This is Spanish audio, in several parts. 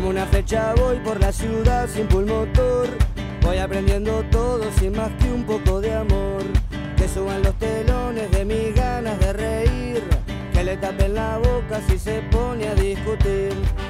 Como una flecha voy por la ciudad sin pulmotor. Voy aprendiendo todo sin más que un poco de amor. Que suban los telones de mis ganas de reír. Que le tapen la boca si se pone a discutir.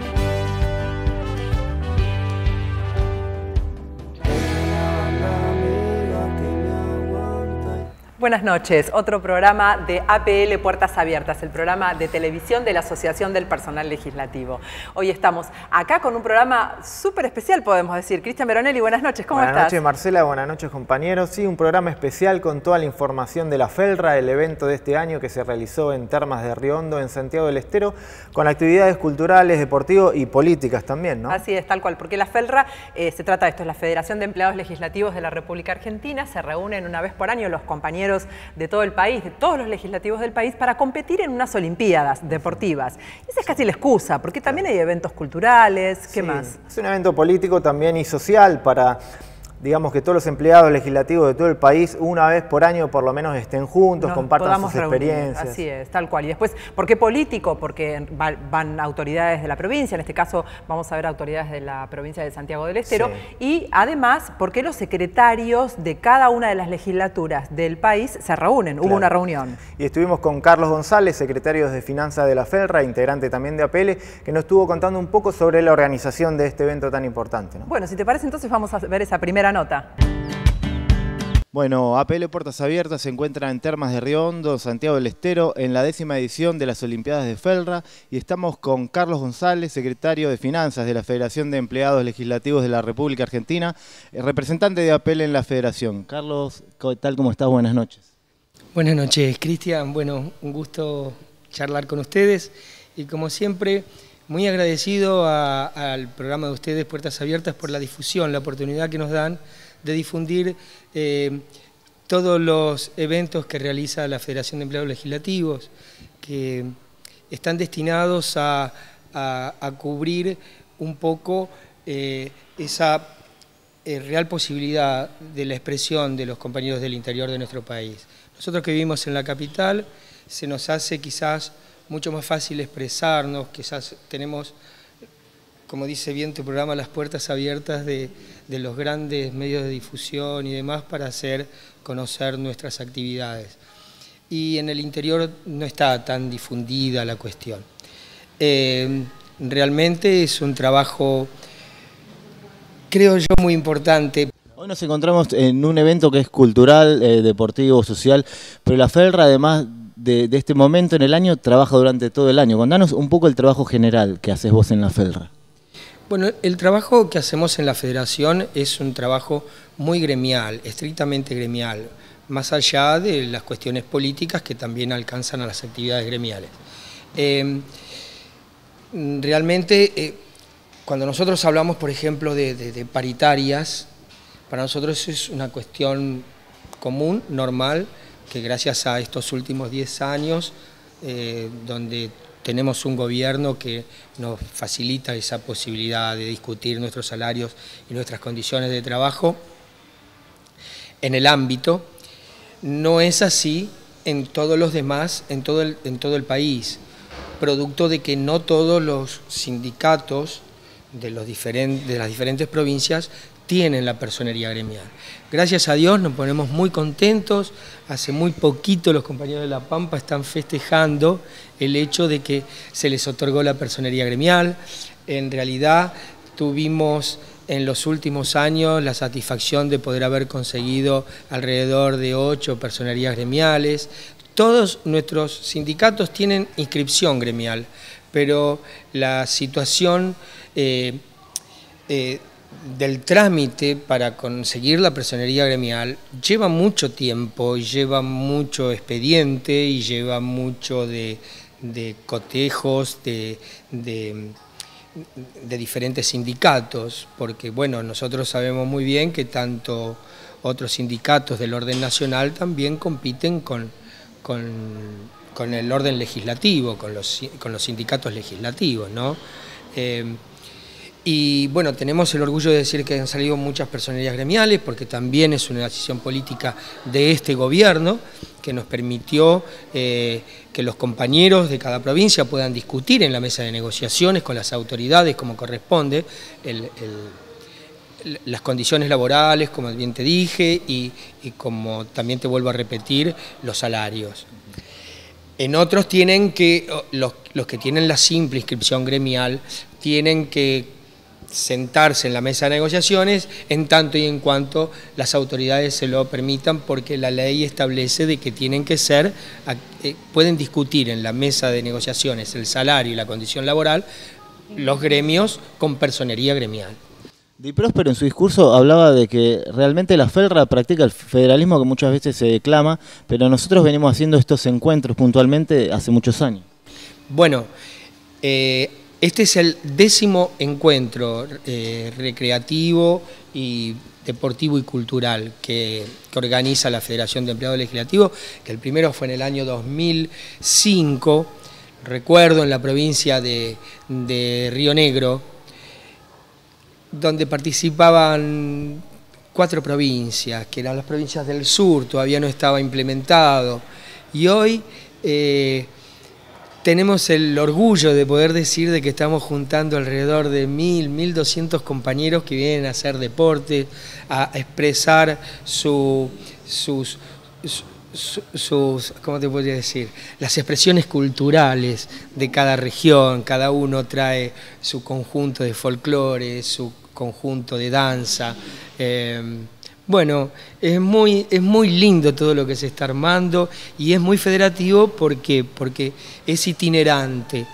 Buenas noches, otro programa de APL Puertas Abiertas, el programa de televisión de la Asociación del Personal Legislativo. Hoy estamos acá con un programa súper especial, podemos decir. Cristian Veronelli, buenas noches, ¿cómo estás? Buenas noches, Marcela, buenas noches, compañeros. Sí, un programa especial con toda la información de la FELRA, el evento de este año que se realizó en Termas de Río Hondo, en Santiago del Estero, con actividades culturales, deportivas y políticas también, ¿no? Así es, tal cual, porque la FELRA, se trata de esto, es la Federación de Empleados Legislativos de la República Argentina. Se reúnen una vez por año los compañeros de todo el país, de todos los legislativos del país, para competir en unas olimpiadas deportivas. Esa es casi la excusa, porque también hay eventos culturales, ¿qué más? Es un evento político también y social para, digamos, que todos los empleados legislativos de todo el país una vez por año por lo menos estén juntos, compartan sus experiencias. Así es, tal cual. Y después, ¿por qué político? Porque van autoridades de la provincia, en este caso vamos a ver autoridades de la provincia de Santiago del Estero, y además, ¿por qué los secretarios de cada una de las legislaturas del país se reúnen? Hubo una reunión. Y estuvimos con Carlos González, secretario de Finanzas de la FELRA, integrante también de APL, que nos estuvo contando un poco sobre la organización de este evento tan importante, ¿no? Bueno, si te parece, entonces vamos a ver esa primera nota. Bueno, APL Puertas Abiertas se encuentra en Termas de Río Hondo, Santiago del Estero, en la 10ª edición de las Olimpiadas de FELRA, y estamos con Carlos González, secretario de Finanzas de la Federación de Empleados Legislativos de la República Argentina, representante de APL en la Federación. Carlos, ¿qué tal? ¿Cómo estás? Buenas noches. Buenas noches, Cristian. Bueno, un gusto charlar con ustedes y, como siempre, muy agradecido al programa de ustedes, Puertas Abiertas, por la difusión, la oportunidad que nos dan de difundir todos los eventos que realiza la Federación de Empleados Legislativos, que están destinados a cubrir un poco esa real posibilidad de la expresión de los compañeros del interior de nuestro país. Nosotros que vivimos en la capital, se nos hace quizás mucho más fácil expresarnos, quizás tenemos, como dice bien tu programa, las puertas abiertas de los grandes medios de difusión y demás para hacer conocer nuestras actividades. Y en el interior no está tan difundida la cuestión. Realmente es un trabajo, creo yo, muy importante. Hoy nos encontramos en un evento que es cultural, deportivo, social, pero la FELRA, además de este momento en el año, trabaja durante todo el año. Contanos un poco el trabajo general que haces vos en la FELRA. Bueno, el trabajo que hacemos en la Federación es un trabajo muy gremial, estrictamente gremial, más allá de las cuestiones políticas que también alcanzan a las actividades gremiales. Realmente, cuando nosotros hablamos, por ejemplo, de paritarias, para nosotros es una cuestión común, normal, que gracias a estos últimos 10 años, donde tenemos un gobierno que nos facilita esa posibilidad de discutir nuestros salarios y nuestras condiciones de trabajo en el ámbito. No es así en todos los demás, en todo el país, producto de que no todos los sindicatos de las diferentes provincias tienen la personería gremial. Gracias a Dios nos ponemos muy contentos. Hace muy poquito los compañeros de La Pampa están festejando el hecho de que se les otorgó la personería gremial. En realidad tuvimos en los últimos años la satisfacción de poder haber conseguido alrededor de 8 personerías gremiales. Todos nuestros sindicatos tienen inscripción gremial, pero la situación del trámite para conseguir la personería gremial lleva mucho tiempo, lleva mucho expediente y lleva mucho de cotejos de diferentes sindicatos, porque bueno, nosotros sabemos muy bien que tanto otros sindicatos del orden nacional también compiten con el orden legislativo, con los sindicatos legislativos, ¿no? Y bueno, tenemos el orgullo de decir que han salido muchas personalidades gremiales, porque también es una decisión política de este gobierno que nos permitió que los compañeros de cada provincia puedan discutir en la mesa de negociaciones con las autoridades como corresponde las condiciones laborales, como bien te dije, y como también te vuelvo a repetir, los salarios. En otros tienen que, los que tienen la simple inscripción gremial, tienen que sentarse en la mesa de negociaciones en tanto y en cuanto las autoridades se lo permitan, porque la ley establece de que tienen que ser, pueden discutir en la mesa de negociaciones el salario y la condición laboral los gremios con personería gremial. Di Próspero en su discurso hablaba de que realmente la FELRA practica el federalismo que muchas veces se declama, pero nosotros venimos haciendo estos encuentros puntualmente hace muchos años. Bueno, este es el 10º encuentro recreativo y deportivo y cultural que organiza la Federación de Empleados Legislativos, que el primero fue en el año 2005, recuerdo, en la provincia de Río Negro, donde participaban 4 provincias, que eran las provincias del sur, todavía no estaba implementado. Y hoy tenemos el orgullo de poder decir de que estamos juntando alrededor de 1.200 compañeros que vienen a hacer deporte, a expresar sus ¿cómo te podría decir? Las expresiones culturales de cada región. Cada uno trae su conjunto de folclore, su conjunto de danza. Bueno, es muy lindo todo lo que se está armando y es muy federativo porque es itinerante.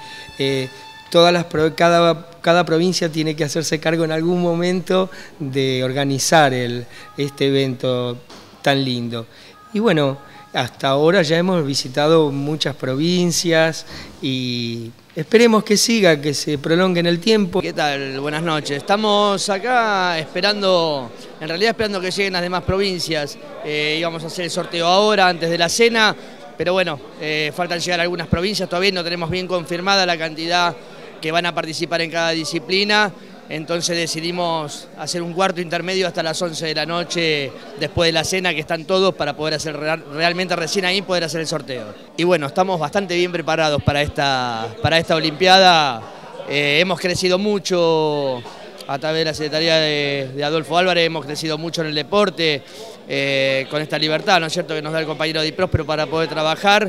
Cada provincia tiene que hacerse cargo en algún momento de organizar este evento tan lindo. Y bueno, hasta ahora ya hemos visitado muchas provincias y esperemos que siga, que se prolongue en el tiempo. ¿Qué tal? Buenas noches. Estamos acá esperando que lleguen las demás provincias. Íbamos a hacer el sorteo ahora, antes de la cena, pero bueno, faltan llegar algunas provincias, todavía no tenemos bien confirmada la cantidad que van a participar en cada disciplina. Entonces decidimos hacer un cuarto intermedio hasta las 11 de la noche después de la cena, que están todos, para poder hacer realmente recién ahí poder hacer el sorteo. Y bueno, estamos bastante bien preparados para esta Olimpiada. Hemos crecido mucho a través de la Secretaría de Adolfo Álvarez, hemos crecido mucho en el deporte, con esta libertad, ¿no es cierto?, que nos da el compañero Di Próspero para poder trabajar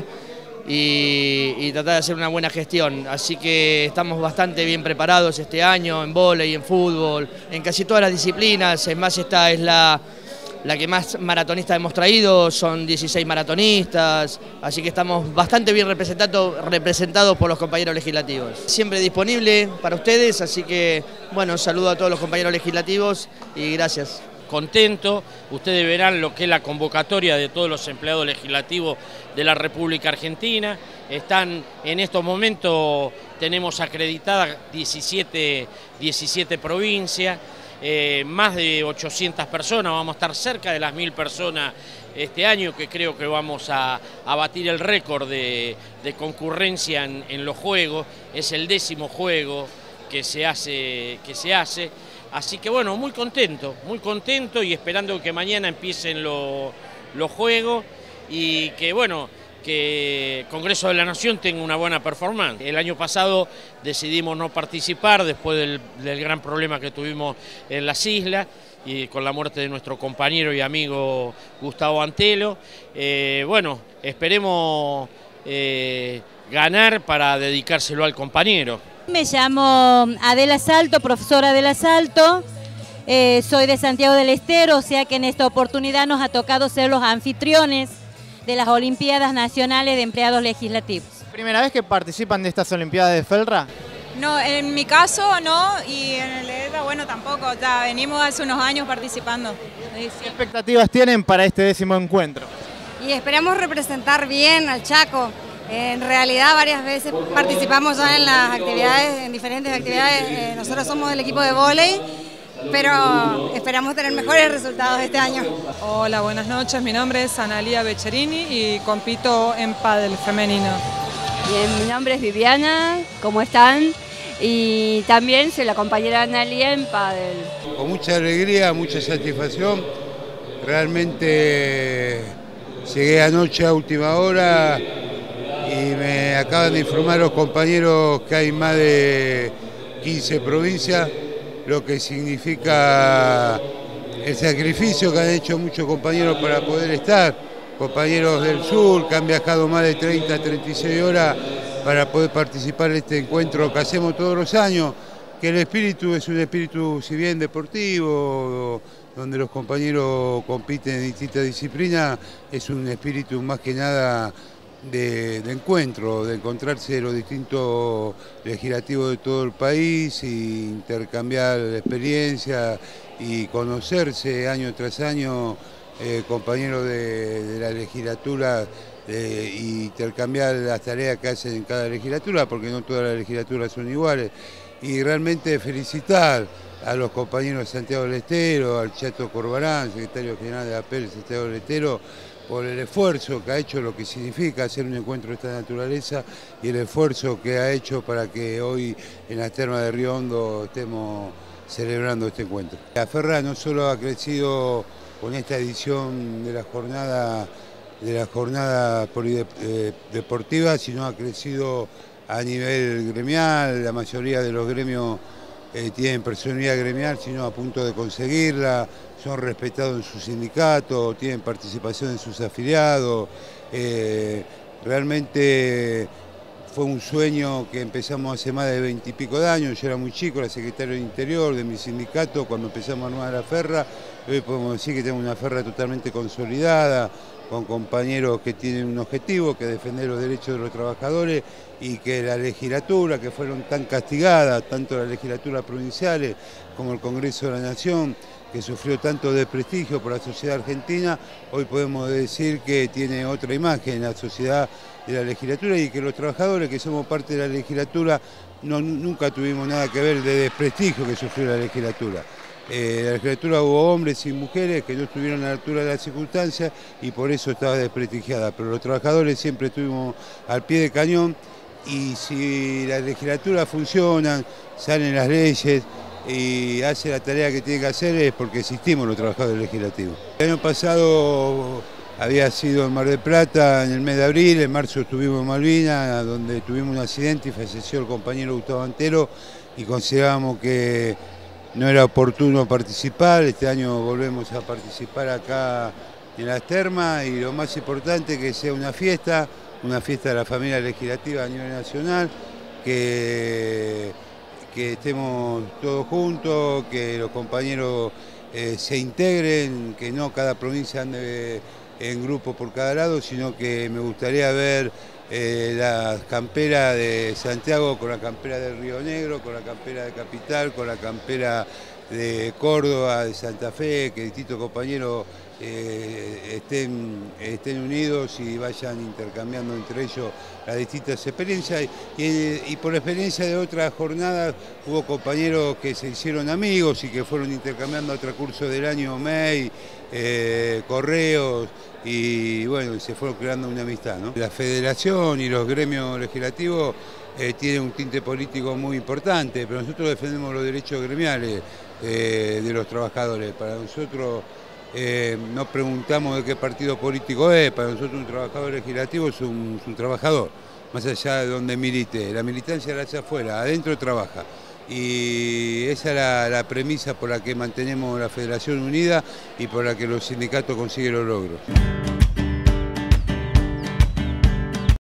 y tratar de hacer una buena gestión. Así que estamos bastante bien preparados este año en vóley, en fútbol, en casi todas las disciplinas. Es más, esta es la que más maratonistas hemos traído, son 16 maratonistas, así que estamos bastante bien representados por los compañeros legislativos. Siempre disponible para ustedes, así que bueno, saludo a todos los compañeros legislativos y gracias. Contento, ustedes verán lo que es la convocatoria de todos los empleados legislativos de la República Argentina. Están en estos momentos, tenemos acreditadas 17 provincias, más de 800 personas, vamos a estar cerca de las 1000 personas este año, que creo que vamos a batir el récord de concurrencia en los juegos. Es el 10º juego que se hace. Así que bueno, muy contento y esperando que mañana empiecen los juegos y que bueno, que Congreso de la Nación tenga una buena performance. El año pasado decidimos no participar después del gran problema que tuvimos en las islas y con la muerte de nuestro compañero y amigo Gustavo Antelo. Bueno, esperemos ganar para dedicárselo al compañero. Me llamo Adela Salto, profesora Adela Salto, soy de Santiago del Estero, o sea que en esta oportunidad nos ha tocado ser los anfitriones de las Olimpiadas Nacionales de Empleados Legislativos. ¿Primera vez que participan de estas Olimpiadas de FELRA? No, en mi caso no, y en el de ETA, bueno, tampoco, ya venimos hace unos años participando. Sí. ¿Qué expectativas tienen para este 10º encuentro? Y esperamos representar bien al Chaco. En realidad varias veces participamos ya en las actividades, en diferentes actividades. Nosotros somos del equipo de vóley, pero esperamos tener mejores resultados este año. Hola, buenas noches. Mi nombre es Analía Beccherini y compito en pádel femenino. Bien, mi nombre es Viviana. ¿Cómo están? y también soy la compañera Analia en pádel. Con mucha alegría, mucha satisfacción. Realmente llegué anoche a última hora y me acaban de informar los compañeros que hay más de 15 provincias, lo que significa el sacrificio que han hecho muchos compañeros para poder estar. Compañeros del sur que han viajado más de 30, 36 horas para poder participar en este encuentro que hacemos todos los años, que el espíritu es un espíritu, si bien deportivo, donde los compañeros compiten en distintas disciplinas, es un espíritu más que nada de encuentro, de encontrarse los distintos legislativos de todo el país e intercambiar experiencias y conocerse año tras año, compañeros de la legislatura, y intercambiar las tareas que hacen en cada legislatura, porque no todas las legislaturas son iguales. Y realmente felicitar a los compañeros de Santiago del Estero, al Chato Corbarán, secretario general de APEL, Santiago del Estero, por el esfuerzo que ha hecho, lo que significa hacer un encuentro de esta naturaleza y el esfuerzo que ha hecho para que hoy en las termas de Río Hondo estemos celebrando este encuentro. La Ferra no solo ha crecido con esta edición de la jornada polideportiva, sino ha crecido a nivel gremial. La mayoría de los gremios tienen personalidad gremial, sino a punto de conseguirla, son respetados en su sindicato, tienen participación en sus afiliados. Realmente fue un sueño que empezamos hace más de 20 y pico de años. Yo era muy chico, era secretario del Interior de mi sindicato cuando empezamos a armar la Ferra. Hoy podemos decir que tenemos una Ferra totalmente consolidada, con compañeros que tienen un objetivo, que es defender los derechos de los trabajadores, y que la legislatura, que fueron tan castigadas, tanto las legislaturas provinciales como el Congreso de la Nación, que sufrió tanto desprestigio por la sociedad argentina, hoy podemos decir que tiene otra imagen en la sociedad de la legislatura, y que los trabajadores que somos parte de la legislatura nunca tuvimos nada que ver de desprestigio que sufrió la legislatura. En la legislatura hubo hombres y mujeres que no estuvieron a la altura de las circunstancias y por eso estaba desprestigiada, pero los trabajadores siempre estuvimos al pie de cañón, y si la legislatura funciona, salen las leyes y hace la tarea que tiene que hacer, es porque existimos los trabajadores legislativos. El año pasado había sido en Mar del Plata en el mes de abril, en marzo estuvimos en Malvinas, donde tuvimos un accidente y falleció el compañero Gustavo Antero, y considerábamos que no era oportuno participar. Este año volvemos a participar acá en las termas, y lo más importante que sea una fiesta de la familia legislativa a nivel nacional, que estemos todos juntos, que los compañeros se integren, que no cada provincia ande en grupo por cada lado, sino que me gustaría ver la campera de Santiago con la campera de Río Negro, con la campera de Capital, con la campera de Córdoba, de Santa Fe, que distintos compañeros estén unidos y vayan intercambiando entre ellos las distintas experiencias. Y por la experiencia de otras jornadas hubo compañeros que se hicieron amigos y que fueron intercambiando a transcurso del año mail, correos, y bueno, se fue creando una amistad, ¿no? La federación y los gremios legislativos tienen un tinte político muy importante, pero nosotros defendemos los derechos gremiales de los trabajadores. Para nosotros no preguntamos de qué partido político es, para nosotros un trabajador legislativo es un trabajador, más allá de donde milite. La militancia la hace afuera, adentro trabaja. Y esa es la premisa por la que mantenemos la Federación unida y por la que los sindicatos consiguen los logros.